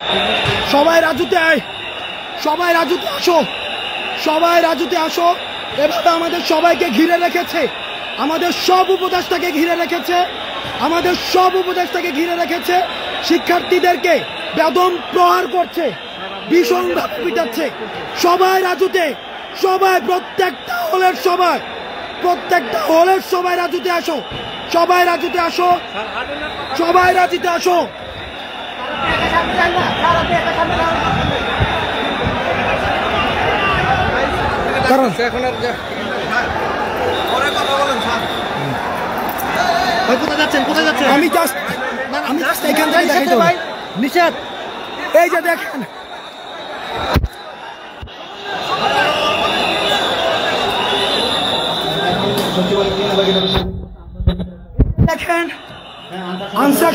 সবাই রাজুতে আয়, সবাই রাজুতে আসো, সবাই রাজুতে আসো। এভাবে আমাদের সবাইকে ঘিরে রেখেছে, আমাদের সব উপদেষ্টাকে ঘিরে রেখেছে, আমাদের সব উপদেষ্টাকে ঘিরে রেখেছে। শিক্ষার্থীদেরকে বেদম প্রহার করছে, ভীষণভাবে পিটাচ্ছে। সবাই রাজুতে, সবাই প্রত্যেকটা হলের সবাই, প্রত্যেকটা হলের সবাই রাজুতে আসো, সবাই রাজুতে আসো, সবাই রাজুতে আসো। কারণ এখন আর কোথায় যাচ্ছেন, কোথায় যাচ্ছেন? আমি জাস্ট এখান থেকে দেখাইতে ভাই নিষেধ। এই যে দেখেন, দেখেন আনসার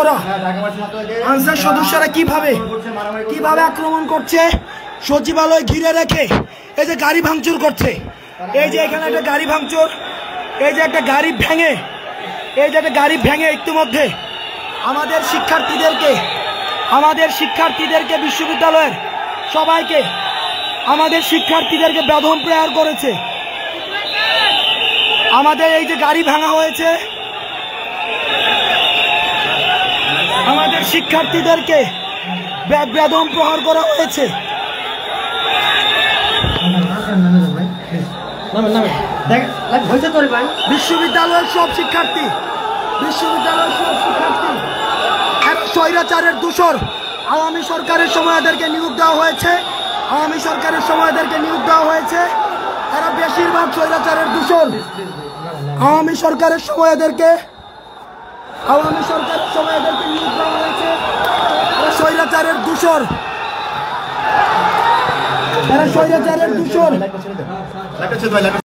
সদস্যরা কিভাবে আক্রমণ করছে, সচিবালয় ঘিরে রেখে এই যে গাড়ি ভাঙচুর করছে। এই যে এখানে একটা গাড়ি ভাঙচুর, এই যে একটা গাড়ি ভেঙে, এই যে একটা গাড়ি ভেঙে ইতিমধ্যে আমাদের শিক্ষার্থীদেরকে বিশ্ববিদ্যালয়ের সবাইকে, আমাদের শিক্ষার্থীদেরকে বেদম প্রহার করেছে। আমাদের এই যে গাড়ি ভাঙা হয়েছে, আমাদের শিক্ষার্থীদেরকে বেদম প্রহার করা হয়েছে। বিশ্ববিদ্যালয়ের সব শিক্ষার্থী স্বৈরাচারের দূষর। আওয়ামী সরকারের সময় এদেরকে নিয়োগ দেওয়া হয়েছে, এরা বেশিরভাগ স্বৈরাচারের দূষর। আওয়ামী সরকারের সময় এদেরকে নিয়োগ দেওয়া হয়েছে, এরা স্বৈরাচারের দূষর।